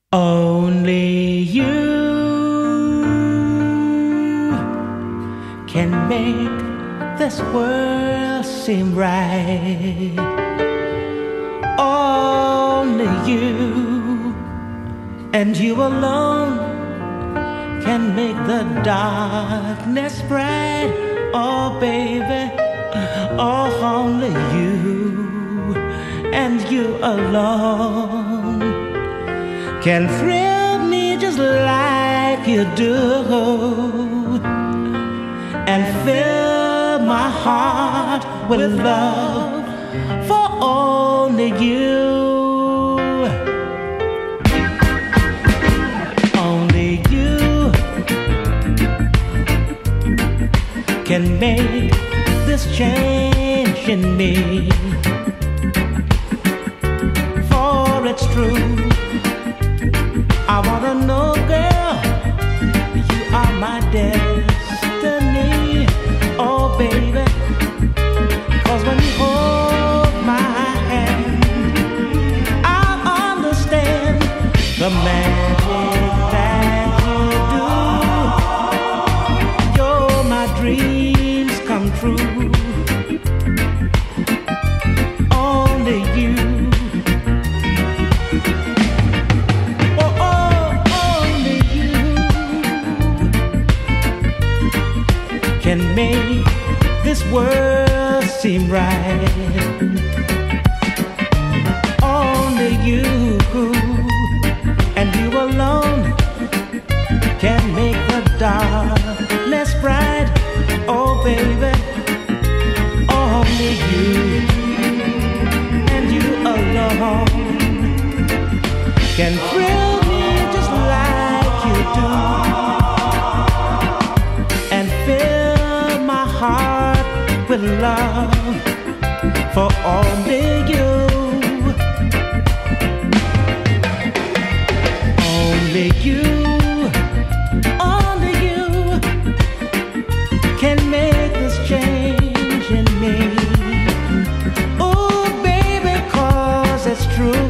Only you can make this world seem right. Only you and you alone can make the darkness bright. Oh baby, oh only you and you alone can thrill me just like you do, and fill my heart with love for only you. Only you can make this change in me, for it's true. I wanna know, girl, you are my destiny. Oh, baby, 'cause when you hold my hand, I'll understand the magic that you do. You're my dreams come true. Only you can make this world seem right. Only you and you alone can make the darkness bright. Oh baby, only you and you alone can thrill me just like you do, and fill my heart with love for only you. Only you, only you can make this change in me. Oh baby, 'cause it's true.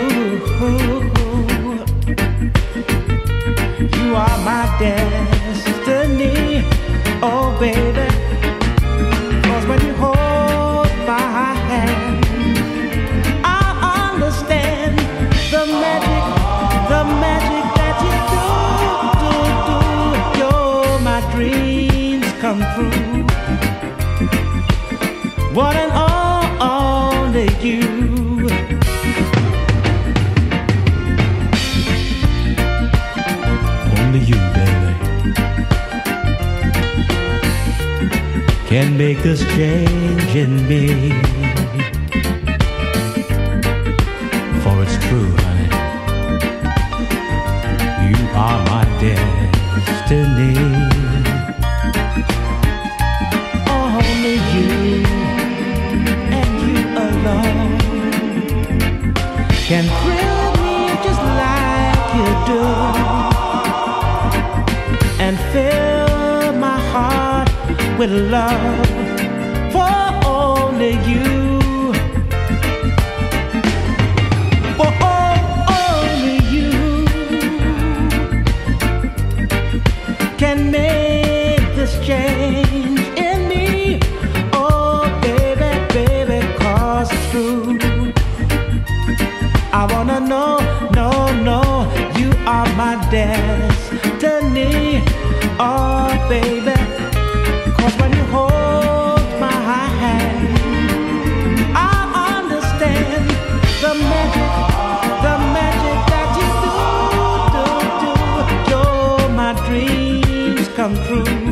You are my destiny. Oh baby, 'cause when you hold my hand, I understand the magic that you do. You're my dreams come true. One and all, only you. Only you, baby, can make this change in me, for it's true, honey. You are my destiny. Only you and you alone can thrill me just like you do, and fill my heart with love for only you. For only you can make this change in me. Oh baby, baby, 'cause it's true. I wanna know, no, you are my destiny. Oh baby, 'cause when you hold my hand, I understand the magic that you do. You're my dreams come true.